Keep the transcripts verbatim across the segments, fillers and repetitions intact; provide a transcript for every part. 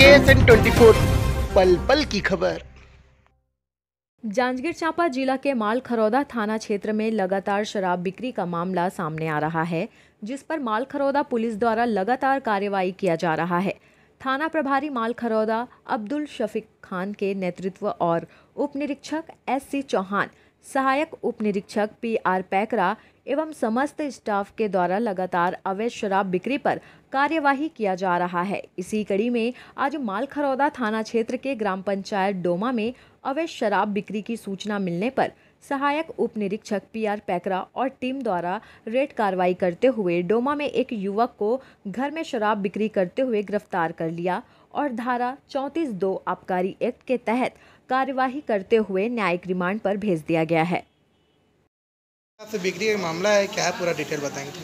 S N twenty four, पल पल की खबर। जांजगीर चांपा जिला के मालखरौदा थाना क्षेत्र में लगातार शराब बिक्री का मामला सामने आ रहा है, जिस पर मालखरौदा पुलिस द्वारा लगातार कार्रवाई किया जा रहा है। थाना प्रभारी मालखरौदा अब्दुल शफीक खान के नेतृत्व और उप निरीक्षक एस सी चौहान, सहायक उप निरीक्षक पी आर पैकरा एवं समस्त स्टाफ के द्वारा लगातार अवैध शराब बिक्री पर कार्यवाही किया जा रहा है। इसी कड़ी में आज मालखरौदा थाना क्षेत्र के ग्राम पंचायत डोमा में अवैध शराब बिक्री की सूचना मिलने पर सहायक उप निरीक्षक पी आर पैकरा और टीम द्वारा रेड कार्रवाई करते हुए डोमा में एक युवक को घर में शराब बिक्री करते हुए गिरफ्तार कर लिया और धारा चौंतीस दो आबकारी एक्ट के तहत कार्यवाही करते हुए न्यायिक रिमांड पर भेज दिया गया है। से बिक्री का मामला है, क्या है पूरा डिटेल बताएंगे?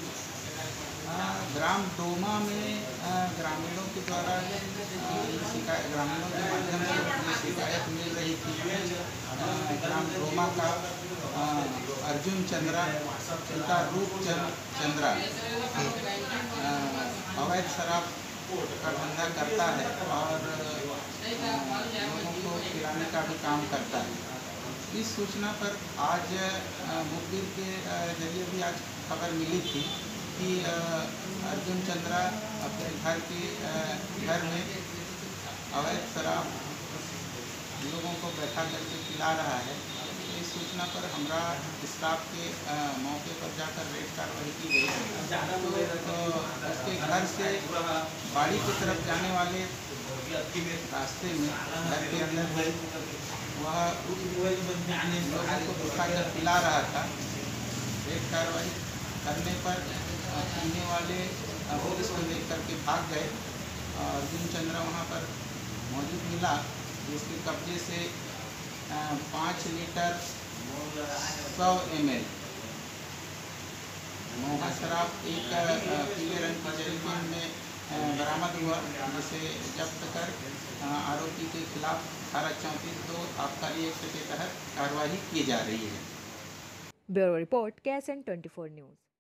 ग्राम डोमा में ग्रामीणों के द्वारा शिकायत ग्रामीणों के माध्यम से शिकायत मिल रही थी। ग्राम डोमा का अर्जुन चंद्रा, पिता रूपचंद चंद्रा अवैध शराब का धंधा करता है और लोगों को किराने का भी काम करता है। इस सूचना पर आज मुखबिर के जरिए भी आज खबर मिली थी कि अर्जुन चंद्रा अपने घर के घर में अवैध शराब लोगों को बैठा करके पिला रहा है। इस सूचना पर हमारा स्टाफ के मौके पर जाकर रेड कार्रवाई की गई। तो उसके घर से बाड़ी की तरफ जाने वाले रास्ते में घर के अंदर ही वह लोगों को बिठाकर पिला रहा था। रेड कार्रवाई करने पर पीने वाले पुलिस को देख करके भाग गए। अर्जुन चंद्रा वहाँ पर मौजूद मिला। उसके कब्जे से पाँच लीटर सौ एम एल मोहा शराब एक पीले रंग की जरीकन में बरामद हुआ, जिसे जब्त कर आरोपी के खिलाफ धारा चौंतीस दो आबकारी एक्ट के तहत कार्रवाई की जा रही है। Bureau report K S N twenty four news.